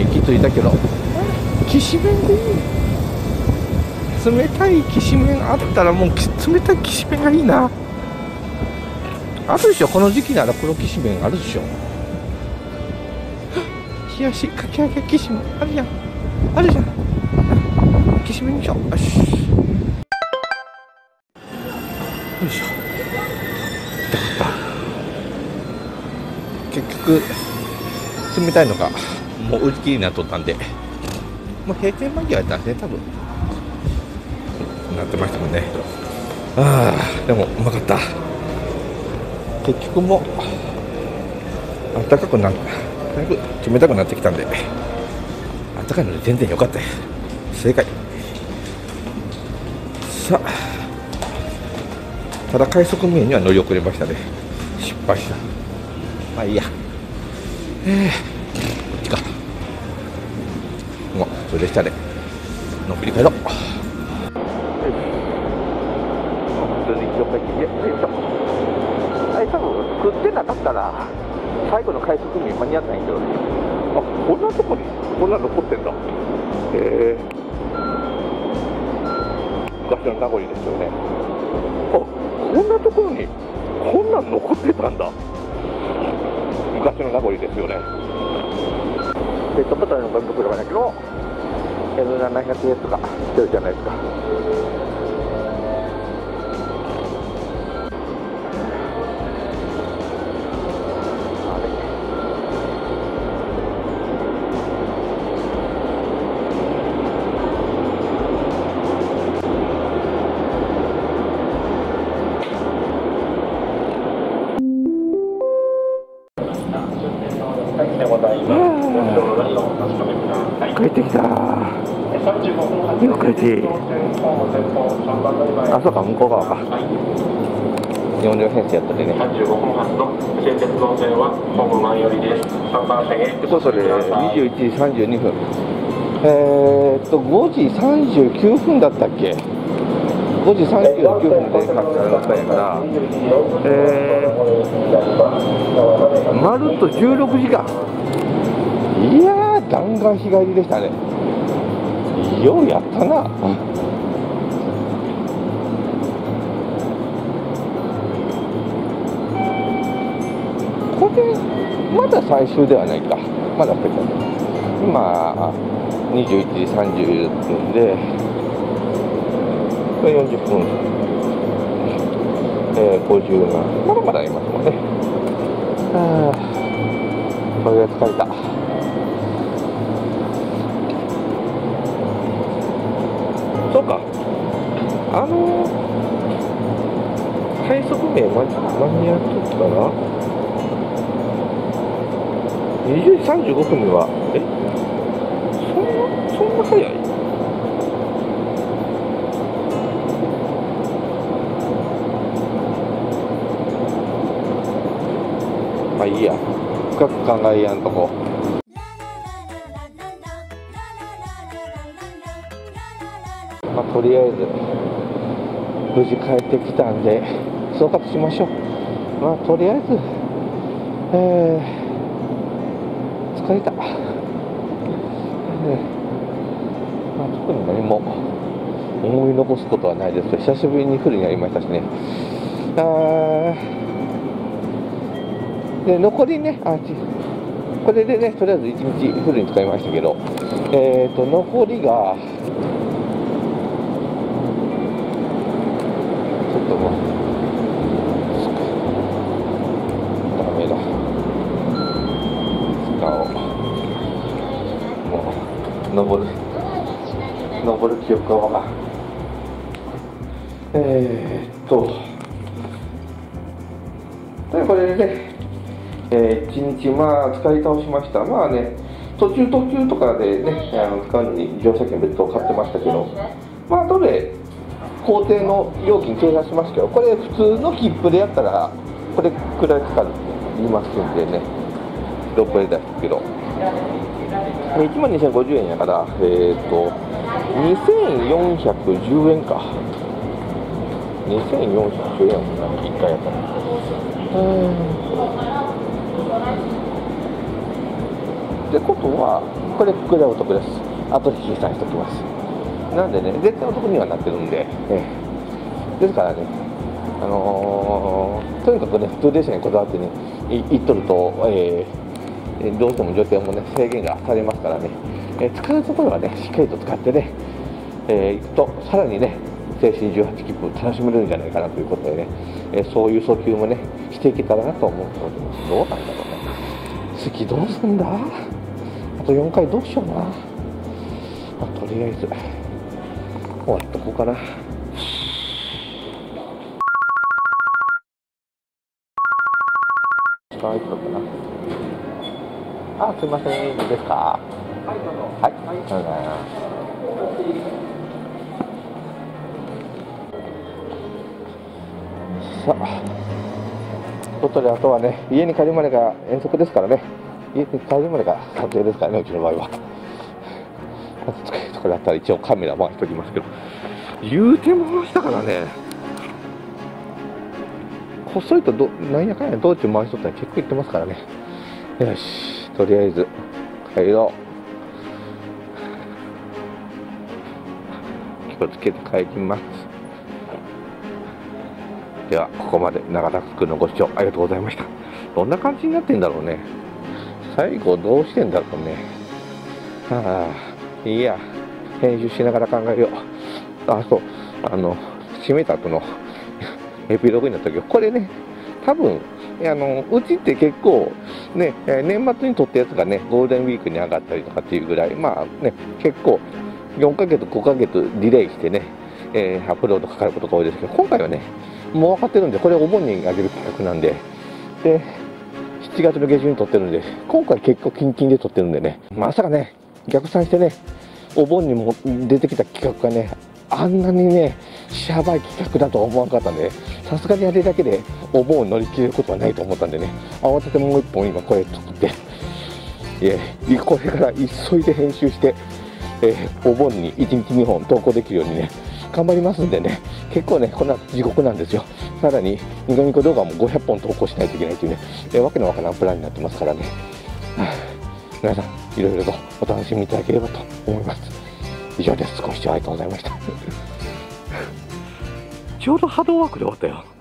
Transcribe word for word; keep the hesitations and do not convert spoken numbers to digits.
駅着いたけど、きしめんでいい。冷たいきしめんあったらもう冷たいきしめんがいいな。あるでしょ、この時期なら黒きしめんあるでしょ。冷やしかき揚げきしめんあるじゃん、あるじゃん。きしめんでしょ。よし、よいしょ。よかった。結局冷たいのがもう売り切りになっとったんで、もう閉店間際やったんで多分なってましたもんね。ああ、でもうまかった。結局もう暖かくなる、だいぶ冷たくなってきたんで、暖かいので全然良かったです。正解。さあ、ただ快速面には乗り遅れましたね。失敗した。まあいいや。えー、こっちか。もうそれでしたね。のんびり帰ろう。普通に一応帰ってきて、よいしょ。あれ多分食ってなかったら最後の快速面間に合ったんやけどね。あ、こんなとこにこんなの残ってんだ。へえ、昔の名残ですよね。あ、こんなところにこんなん残ってたんだ。昔の名残ですよね。ペットボトルのゴミ袋がだけど エムななひゃくエス とかしてるじゃないですか。帰ってきた。よく帰って。あ、そうか、向こう側か。よん両編成やったでね。さんじゅうごふん発の終鉄道線はホーム前寄りです。さんばん線へ。ってことでにじゅういちじさんじゅうにふん。えーっとごじさんじゅうきゅうふんだったっけ。ごじさんじゅうきゅうふんで発車だったんやから、えー、まるっとじゅうろくじかん。いやー、弾丸日帰りでしたね。ようやったな。これまだ最終ではないか。まだ今にじゅういちじさんじゅうふんでこれよんじゅっぷん、えー、ごじゅうなな、まだまだありますもんね。ああ、これが疲れた。そうか、あの快速名間に合っとったらにじゅうじさんじゅうごふんには、えそんなそんな早い？まあいいや、深く考えやんとこ。まあとりあえず無事帰ってきたんで総括しましょう。まあとりあえず、えー、疲れた。えー、まあ特に何も思い残すことはないですけど、久しぶりにフルになりましたしね。あーで残りね、あちこれでね、とりあえずいちにちフルに使いましたけど、えーと残りがちょっともうダメだ、使おう。もう登る登る記憶がわからん。えーっとでこれでね、えー、いちにちまあ使い倒しました。まあね、途中途中とかでね、あの使うのに乗車券別途買ってましたけど、まあ後で工程の料金計算しますけど、これ普通の切符でやったらこれくらいかかるって言いますんでね、ろっぷんで出したけどいちまんにせんごじゅうえんやから、えーとにせんよんひゃくじゅうえんか。にせんよんひゃくじゅうえんやもんな、いっかいやったら。でってことはこれこれはお得です。後で計算しておきます。なんでね絶対お得にはなってるんで、えー、ですからねあのー、とにかくね普通電車にこだわってね行っとると、えー、どうしても女性もね制限がされますからね、えー、使うところはねしっかりと使ってね、えー、行くとさらにね青春じゅうはち切符楽しめるんじゃないかなということでね、えー、そういう訴求もねしていけたらなと思っております。どうなんだろうね。次どうすんだ。あとよんかいどうしような。まあ、とりあえず終わっとこうかな。はい、どうかな。あ、すいません、いいですか。はい、どうぞ。はい、ありがとうございます。さあ、外であとはね、家に帰るまでが遠足ですからね、家に帰るまでが撮影ですからね、うちの場合は。あと使えるところだったら一応カメラ回しておきますけど、言うて回したからね、細いとどなんやかんや道中回しとったら結構行ってますからね。よし、とりあえず帰ろう。気をつけて帰ります。ではここまで長田区のご視聴ありがとうございました。どんな感じになってんだろうね。最後どうしてんだろうね。はあ、いいや、編集しながら考えよう。あ、そう、あの閉めた後のエピローグになったけど、これね多分あのうちって結構ね年末に撮ったやつがねゴールデンウィークに上がったりとかっていうぐらい、まあね結構よんかげつごかげつディレイしてね、えー、アップロードかかることが多いですけど、今回はねもう分かってるんで、これお盆に上げる企画なんで、でしちがつの下旬に撮ってるんで、今回結構キンキンで撮ってるんでね、まさかね逆算してねお盆にも出てきた企画がねあんなにねしゃばい企画だとは思わなかったんで、さすがにあれだけでお盆を乗り切れることはないと思ったんでね、慌ててもう一本今これ作って、えー、これから急いで編集して、えー、お盆にいちにちにほん投稿できるようにね頑張りますんでね、結構ねこんな地獄なんですよ。さらにニコニコ動画もごひゃっぽん投稿しないといけないというね、えー、わけのわからんプランになってますからね、はあ、皆さんいろいろとお楽しみいただければと思います。以上です。ご視聴ありがとうございました。ちょうどハードワークで終わったよ。